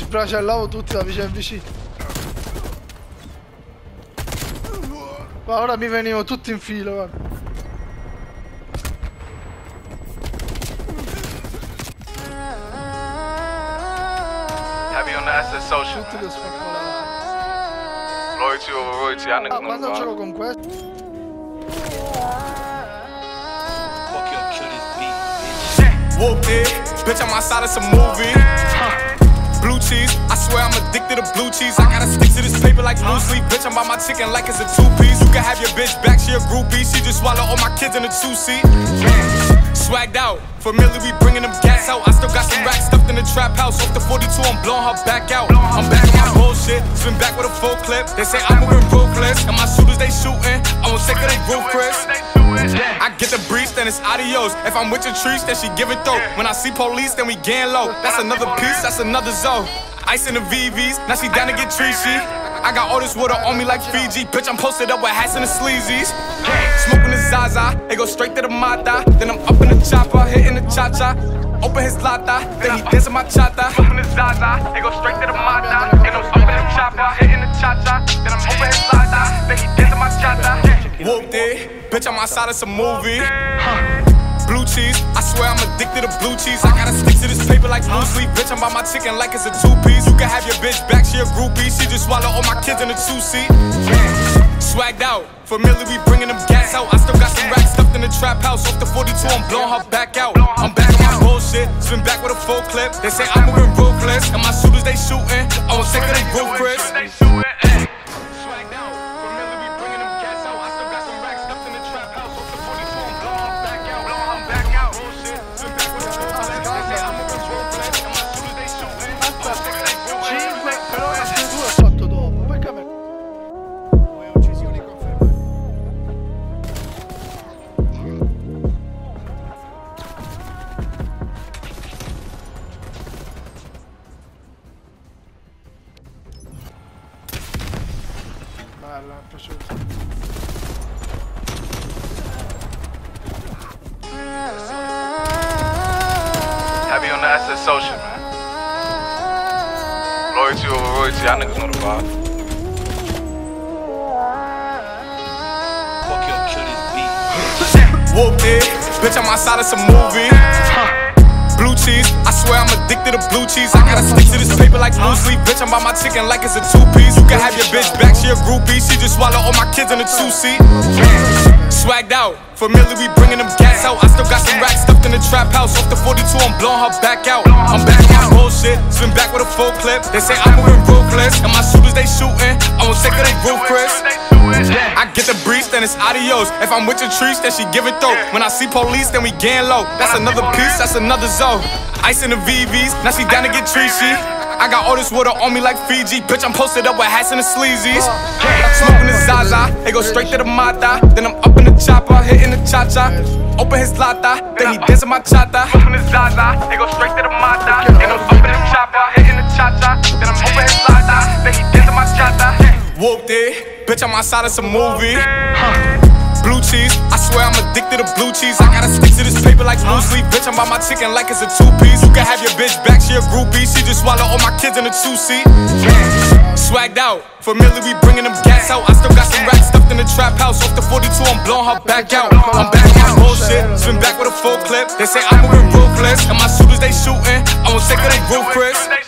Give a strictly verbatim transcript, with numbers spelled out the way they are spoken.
sbracellavo tutti da vicino in vicino. Ma ora mi venivano tutti in filo, guarda. Heavy on the S S Social. Tutti che spaccolati. Loyalty over royalty, y'all niggas Ah, know ma the non ce l'ho vibe. con questo. Whooped it, bitch, I'm outside of some movie. Blue cheese, I swear I'm addicted to blue cheese. I gotta stick to this paper like blue sleep. Bitch, I'm by my chicken like it's a two-piece. You can have your bitch back, she a groupie. She just swallow all my kids in a two-seat. Swagged out, familiar, we bringing them gas out. I still got some racks stuffed in the trap house. Off the forty-two, I'm blowing her back out. I'm back on my bullshit, spin back with a full clip. They say I'm moving ruthless, and my shooters, they shooting. I'm sick of they roof, Chris. I get the breeze, then it's adios. If I'm with your trees, then she give it though. When I see police, then we gang low. That's another piece, that's another zone. Ice in the V Vs, now she down to get treachy. I got all this water on me like Fiji. Bitch, I'm posted up with hats and the sleazies. Smoking the Zaza, they go straight to the Mata. Then I'm up in the chopper, hitting the cha-cha. Open his lata, then he dancing my chata. Smoking the Zaza, they go straight to the Mata. Then I'm up in the chopper, hitting the cha-cha. Then I'm open his lata, then he dancing my chata. Whooped it, bitch, I'm outside of some movie. Blue cheese, I swear I'm addicted to blue cheese. I gotta stick to this paper like blue sleep. Bitch, I'm by my chicken like it's a two-piece. You can have your bitch back, she a groupie. She just swallow all my kids in a two-seat. Swagged out, familiar, we bringing them gas out. I still got some racks stuffed in the trap house. Off the forty-two, I'm blowing her back out. I'm back on my bullshit, spin back with a full clip. They say I'm moving ruthless, and my shooters, they shooting. I was sick of they roof, Chris. Swagged out, familiar, we bringing them gas out. I still got some racks stuffed in the trap house. Off the forty-two, I'm blowing her back out. I'm back out, bullshit, spin back with a full clip. They say I'm moving ruthless, and my shooters, they shooting. I was sick of they roof, Chris. cinque, però altri due ho fatto dopo. Perché me... Uccisioni confermate. Bella, mi è piaciuto. Heavy on the S S Social, man. Loyalty over royalty, y'all niggas know the vibe. Whooped it, bitch, I'm outside of some movie. Blue cheese, I swear I'm addicted to blue cheese. I gotta stick to this paper like blue sleep. Bitch, I'm by my chicken like it's a two-piece. You can have your bitch back, she a groupie. She just swallow all my kids in a two-seat. Swagged out, familiar, we bringing them gas out. I still got some racks stuffed in the trap house. Off the forty-two, I'm blowing her back out. I'm back on my bullshit, spin back with a full clip. They say I'm moving ruthless, and my shooters, they shooting. I was sick of they roof, Chris. I get the breeze, then it's adios. If I'm with your trees, then she give it though. When I see police, then we gang low. That's another piece, that's another zone. Ice in the V Vs, now she down to get treachy. I got all this water on me like Fiji. Bitch, I'm posted up with hats and the sleazies. Smoking the Zaza, they go straight to the Mata. Then I'm up in the chopper, hitting the cha-cha. Open his lata, then he dancing my chata. Smoking the Zaza, they go straight to the Mata. Then I'm up in the chopper, hitting the cha-cha. Then I'm open his lata, then he dancing my chata. Whooped it, bitch, I'm outside of some movie. Blue cheese, I swear I'm addicted to blue cheese. I gotta stick to this paper like blue sleep. Bitch, I'm by my chicken like it's a two-piece. You can have your bitch back, she a groupie. She just swallow all my kids in a two-seat. Swagged out, familiar, we bringing them gas out. I still got some racks stuffed in the trap house. Off the forty-two, I'm blowing her back out. I'm back on my bullshit, spin back with a full clip. They say I'm moving ruthless, and my shooters, they shooting. I was sick of they roof, Chris.